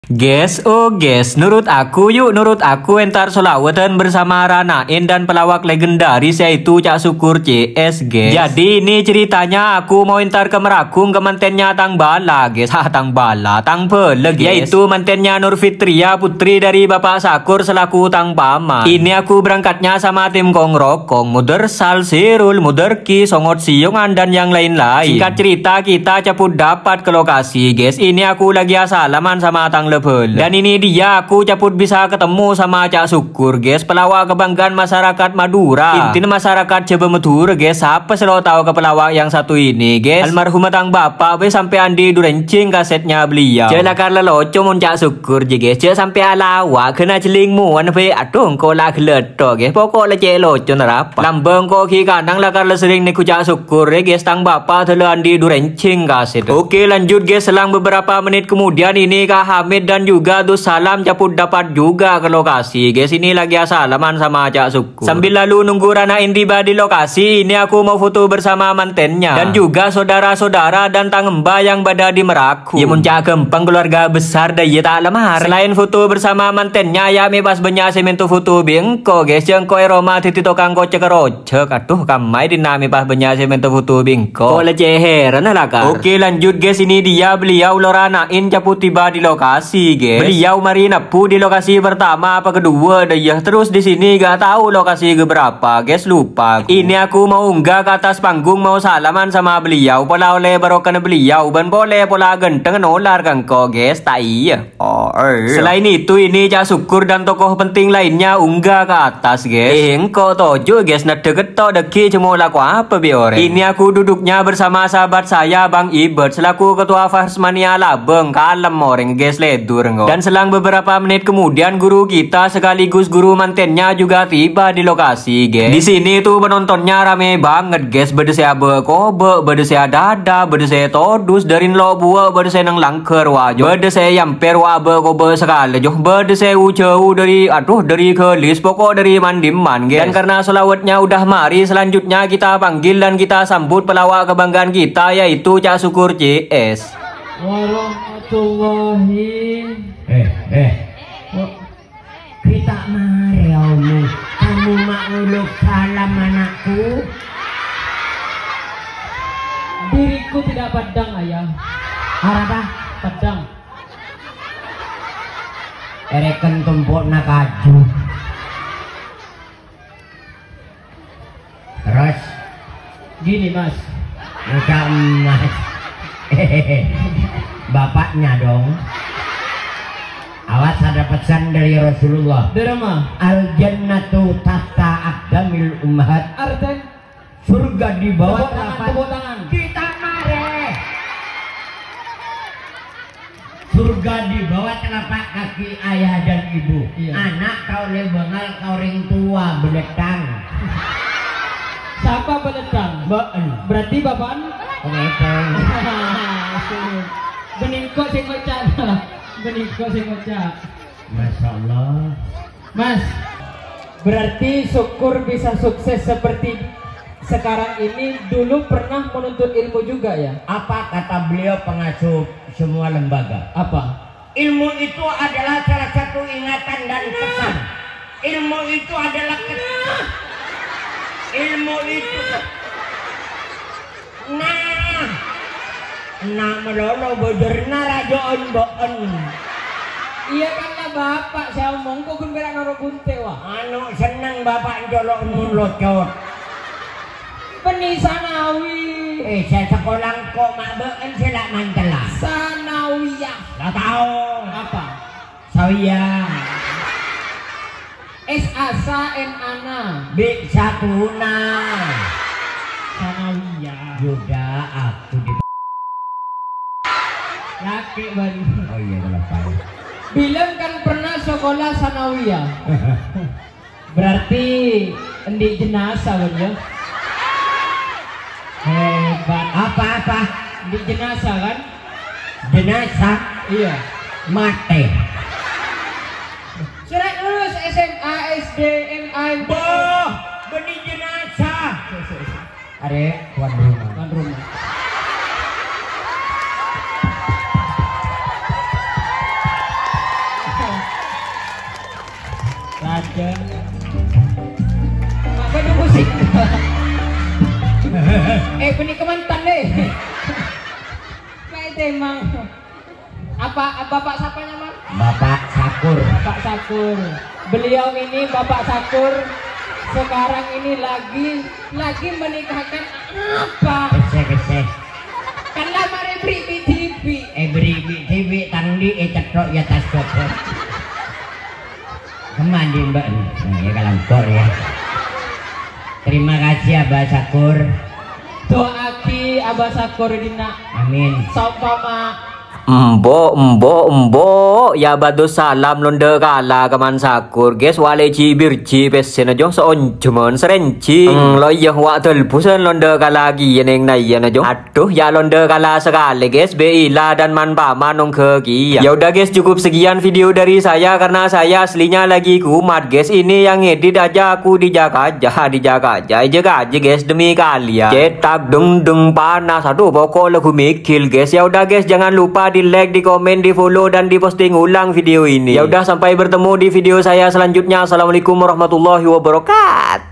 Guys, nurut aku entar solawatan bersama Ranain dan pelawak legendaris yaitu Cak Syukur CS, guys. Jadi ini ceritanya aku mau entar ke Merakung ke mantennya Tang Bala, guys. Tang Bala, Tang Pele, guys. Yaitu mantennya Nur Fitria, putri dari Bapak Sakur selaku Tang Paman. Ini aku berangkatnya sama tim Kong Rokong, Muder Sal, Sirul, Muder Ki, Songot Siongan dan yang lain-lain. Singkat cerita kita cepet dapat ke lokasi, guys. Ini aku lagi asalaman sama Tang Lebel. Dan ini dia aku cepet bisa ketemu sama Cak Syukur, guys. Pelawak kebanggaan masyarakat Madura. Intinya masyarakat Cebemetur, guys. Siapa selalu tahu ke pelawak yang satu ini, guys? Almarhum Tang Bapak be sampai Andi durencing kasetnya beliau. Celakar leloco mon Cak Syukur, guys. Cek sampai alawak kena celing muan be aduh kau lah geleto, guys. Pokoknya cek loco nerapa. Lambeng kau ki kandang lakar sering niku Cak Syukur, guys. Tang Bapak telu Andi durencing kaset. Oke lanjut, guys. Selang beberapa menit kemudian ini Kak Hamid dan juga Dus Salam cepet dapat juga ke lokasi, guys. Ini lagi asalaman sama Cak Syukur. Sambil lalu nunggu Ranain tiba di lokasi, ini aku mau foto bersama mantennya dan juga saudara-saudara dan Tangembah yang berada di Merakung. Ya muncak gempeng keluarga besar dah ya tak lemah. Selain foto bersama mantennya ya bebas banyak sementu foto bingko, guys. Yang koe Roma titi tokang kocek rocek. Aduh kamai dinami pas banyak sementu foto bingko. Kok leceh heran lah kak. Oke lanjut, guys. Ini dia beliau Ranain cepet tiba di lokasi, guys. Beliau mari napu di lokasi pertama apa kedua dah ya. Terus di sini gak tahu lokasi keberapa, guys. Lupa aku. Ini aku mau unggah ke atas panggung mau salaman sama beliau. Pola oleh barokan beliau ban boleh pola genteng nolar kan kok, guys. Tak iya. Selain itu ini Cak Syukur dan tokoh penting lainnya unggah ke atas, guys. Engkau tojo, guys. Nak deket to deki cuma laku apa biore. Ini aku duduknya bersama sahabat saya Bang Ibet selaku ketua Farsmania Labeng. Kalem orang, guys, ledur ngok. Dan selang beberapa menit kemudian guru kita sekaligus guru mantennya juga tiba di lokasi, guys. Di sini tuh penontonnya rame banget, guys. Bedesea bekobe, bedesea dada, bedesea todus dari lo buah, bedesea nang langker wajo, bedesea yamper wabe kobe sekali joh, bedesea jauh dari dari kelis pokok dari mandiman, guys. Dan karena solawatnya udah mari, selanjutnya kita panggil dan kita sambut pelawak kebanggaan kita yaitu Cak Syukur CS. Warahmatullahi kita mari Omi. Kamu mauluk salam anakku. Diriku tidak padang ayah. Apa? Padang. Ereken tumpuk nak kaju. Terus Gini mas, macam mas. Bapaknya dong. Awas ada pesan dari Rasulullah. Derma. Al jannatu tahta aqdamil ummahat. Arten. Surga di bawah Tepuk tangan. Kita mari. Surga di bawah telapak kaki ayah dan ibu. Iya. Anak kau lebengal kau ring tua beletang. Siapa beledang? Berarti bapak Pengeteng. beningko sing ngocak. Beningko sing ngocak. Masya Allah. Mas, berarti Syukur bisa sukses seperti sekarang ini. Dulu pernah menuntut ilmu juga ya? Apa kata beliau pengasuh semua lembaga? Apa? Ilmu itu adalah salah satu ingatan dan pesan. Ilmu itu adalah ilmu itu. Nah melolo boderna rajoon boon. Iya kan lah bapak, saya omong kok kun berak naro gunte wah. Anu seneng bapak jolok mun locot. Beni Sanawi. Saya sekolah kok mak beun sila mantela. Sanawiyah. Dah tahu Apa? Sawiyah. S-A-S-A-N-A-N-A. Bi satuna. Sanawiyah. Juga aku di Laki baru. oh iya lepas. Bilang kan pernah sekolah Sanawiyah. Berarti endi jenazah kan ya? Hebat. Apa-apa? Di jenazah kan? Jenazah Iya. mati. Surat lulus SMA, SD, MA, Boh, benih jenazah. Are tuan rumah. Tuan rumah. Apa ada musik? Benih kemantan deh. Kayak emang. Apa bapak siapanya Mang? Bapak Sakur. Bapak Sakur. Beliau ini Bapak Sakur sekarang ini lagi menikahkan apa? Kese. Kan lamare beri di TV. Beri TV tangdi cetrok ya tas copot. Kemandi Mbak. Nah, ya kalampor ya. Terima kasih Abah Sakur. Doaki Abah Sakur dina. Amin. Sopama Mbok ya batu salam londe kala kaman Sakur guys wale birji pesen aja seonjemen serenci lo iya wak telpusan londe kala lagi yang naik aja aduh ya londe kala sekali guys Beila dan Man Paman nong kegi ya udah guys cukup sekian video dari saya karena saya aslinya lagi kumat guys ini yang edit aja aku dijaga aja guys demi kalian cetak deng panas aduh pokok lagu mikil guys ya udah guys jangan lupa di like, di komen, di follow dan di posting ulang video ini. Ya udah sampai bertemu di video saya selanjutnya. Assalamualaikum warahmatullahi wabarakatuh.